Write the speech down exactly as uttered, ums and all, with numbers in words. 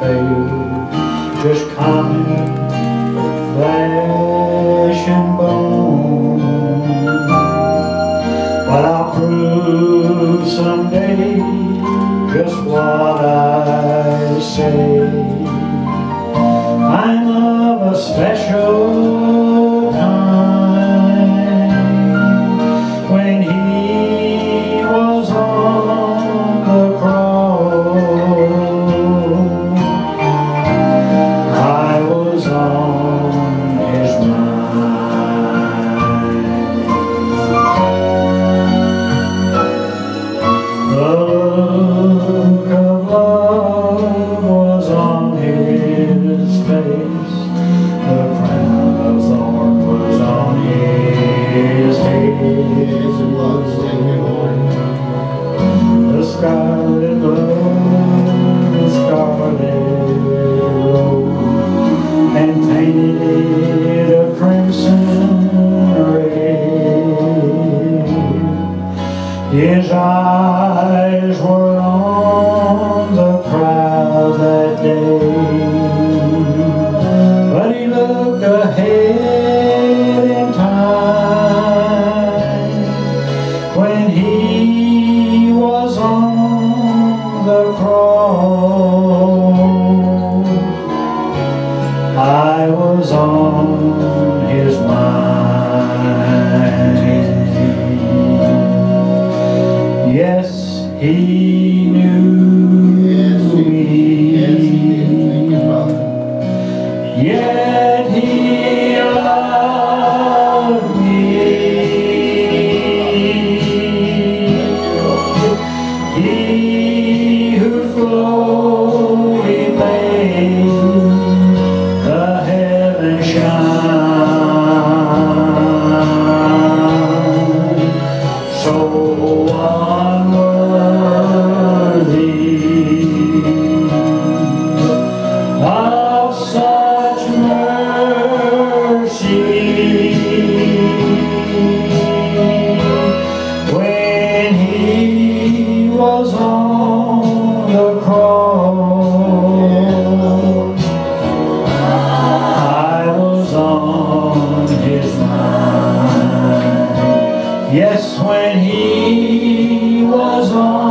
failed, just common flesh and bone. But I'll prove someday just what I say. I'm of a special kind. When he was on the cross, I was on his mind. The look of love was on his face, the crown of thorns was on his head. The scarlet blood, the scarlet robe, and painted it a crimson red. His eyes were on the crowd that day, but he looked ahead in time. When he was on the cross, I was on his mind. Yes, he knew me, yet he loved me. He who slowly made the heavens shine, so unworthy of such mercy. When he was on the cross, I was on his mind. Yes, when he was on